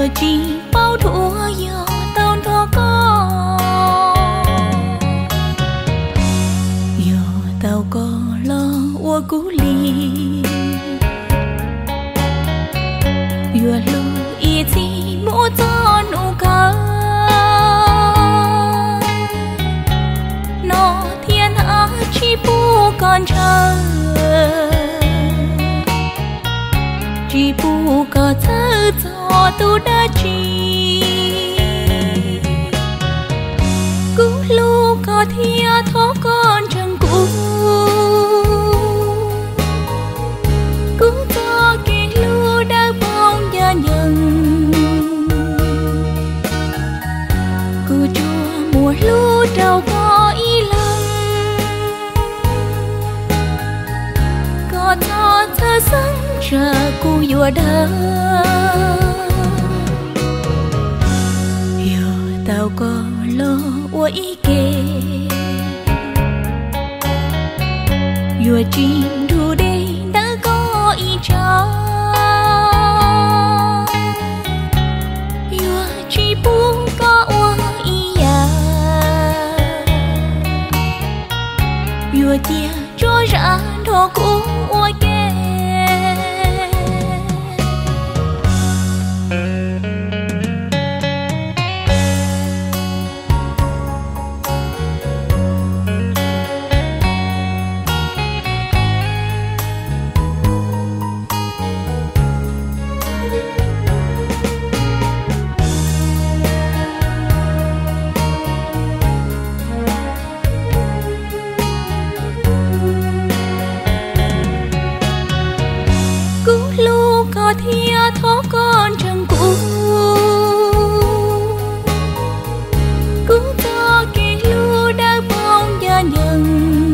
vừa chỉ bao thua giờ tao thua có giờ tao có lo ua cú li vừa lu ý gì mua cho nụ ca nó thiên hạ chỉ bu con chờ chỉ bu có thơ cho tu đã chi cú lu có thia thó con chẳng cú cú cho kỳ lu đã bong gia nhân cú chua mùa lu đâu có ý lăng có cho thơ sáng chờ cô vừa đỡ hiểu tao có lo ua ý kê vừa chim đủ đây đã có ý cho vừa chỉ bu có ua ý à vừa chia cho ra đồ cũ ua kê thia thó con chẳng cũ cú cho kỳ lu đã bong gia nhân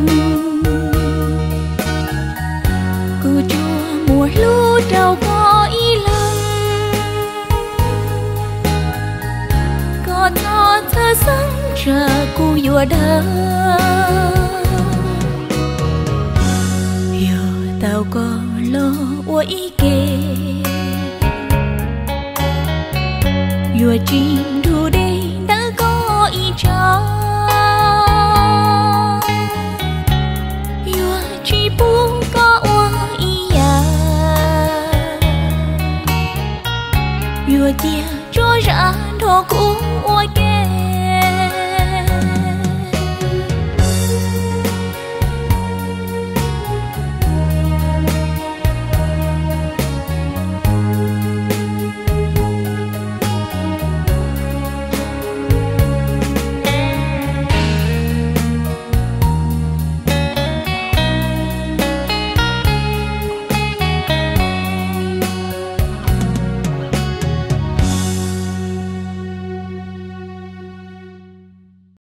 cú chua mùa lu đâu có ý lăng có cho thơ sáng chờ cô vừa đỡ hiểu tao có lo ua ý kê vừa chim đủ đây đã có ý cho vừa chỉ bu có ua ý à vừa chia cho ra đồ cũ ua kê